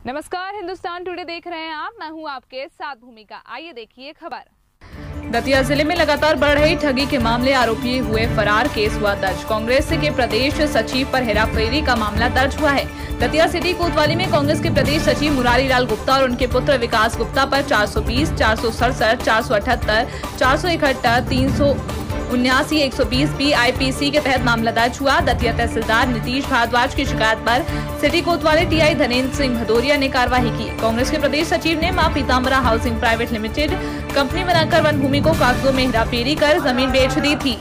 नमस्कार, हिंदुस्तान टुडे देख रहे हैं आप। मैं हूं आपके साथ भूमिका। आइए देखिए खबर। दतिया जिले में लगातार बढ़ रही ठगी के मामले, आरोपी हुए फरार, केस हुआ दर्ज। कांग्रेस के प्रदेश सचिव पर हेराफेरी का मामला दर्ज हुआ है। दतिया सिटी कोतवाली में कांग्रेस के प्रदेश सचिव मुरारी लाल गुप्ता और उनके पुत्र विकास गुप्ता पर 420, 467, 478, 471, 379, 120 IPC के तहत मामला दर्ज हुआ। दतिया तहसीलदार नीतीश भारद्वाज की शिकायत पर सिटी कोतवाली TI धनेन्द्र सिंह भदौरिया ने कार्रवाई की। कांग्रेस के प्रदेश सचिव ने मां Pitambara housing private limited company बनाकर वन भूमि को कागजों में हेराफेरी कर जमीन बेच दी थी।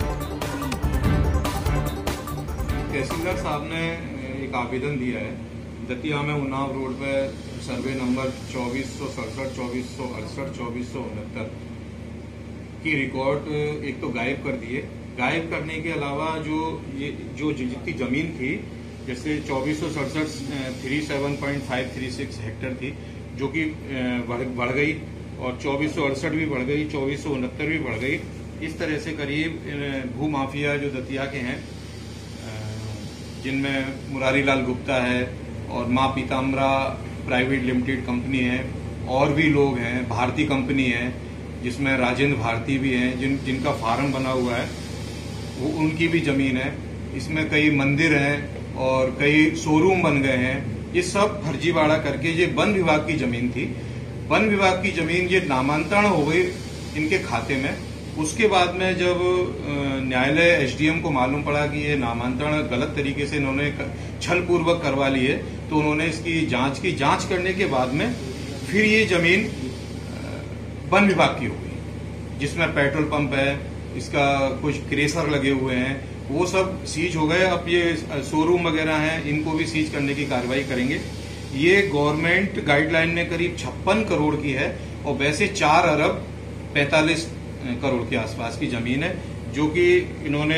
तहसीलदार साहब ने एक आवेदन दिया है। दतिया में उन्नाव रोड पे सर्वे नंबर 2467, 2468, 2469 की रिकॉर्ड एक तो गायब कर दिए। गायब करने के अलावा जो जितनी जमीन थी, जैसे 2467 37.536 हेक्टेयर थी, जो कि बढ़ गई, और 2468 भी बढ़ गई, 2469 भी बढ़ गई। इस तरह से करीब भू माफिया जो दतिया के हैं, जिनमें मुरारी लाल गुप्ता है और मां पीताम्बरा प्राइवेट लिमिटेड कंपनी है, और भी लोग हैं, भारती कंपनी है जिसमें राजेंद्र भारती भी हैं, जिनका फार्म बना हुआ है, वो उनकी भी जमीन है। इसमें कई मंदिर हैं और कई शोरूम बन गए हैं। ये सब फर्जीवाड़ा करके ये वन विभाग की जमीन थी। वन विभाग की जमीन ये नामांतरण हो गई इनके खाते में। उसके बाद में जब न्यायालय SDM को मालूम पड़ा कि ये नामांतरण गलत तरीके से इन्होंने छलपूर्वक करवा ली है, तो उन्होंने इसकी जांच की। जांच करने के बाद में फिर ये जमीन वन विभाग की हो गई, जिसमें पेट्रोल पंप है, इसका कुछ क्रेशर लगे हुए हैं, वो सब सीज हो गए। अब ये शोरूम वगैरह हैं, इनको भी सीज करने की कार्रवाई करेंगे। ये गवर्नमेंट गाइडलाइन में करीब 56 करोड़ की है, और वैसे 4 अरब 45 करोड़ के आसपास की जमीन है, जो कि इन्होंने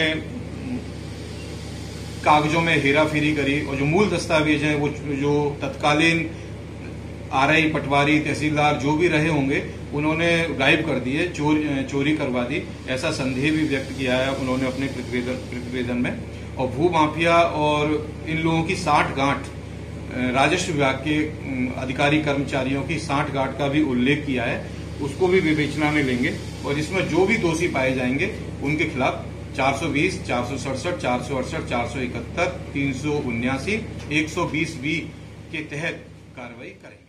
कागजों में हेराफेरी करी। और जो मूल दस्तावेज हैं, वो जो तत्कालीन RI पटवारी तहसीलदार जो भी रहे होंगे, उन्होंने गायब कर दिए, चोरी करवा दी, ऐसा संदेह भी व्यक्त किया है उन्होंने अपने प्रतिवेदन में। और भू माफिया और इन लोगों की 60 गांठ, राजस्व विभाग के अधिकारी कर्मचारियों की 60 गांठ का भी उल्लेख किया है। उसको भी विवेचना में लेंगे, और इसमें जो भी दोषी पाए जाएंगे उनके खिलाफ 420, 467, 468, 471, 379, 120B के तहत कार्रवाई करेंगे।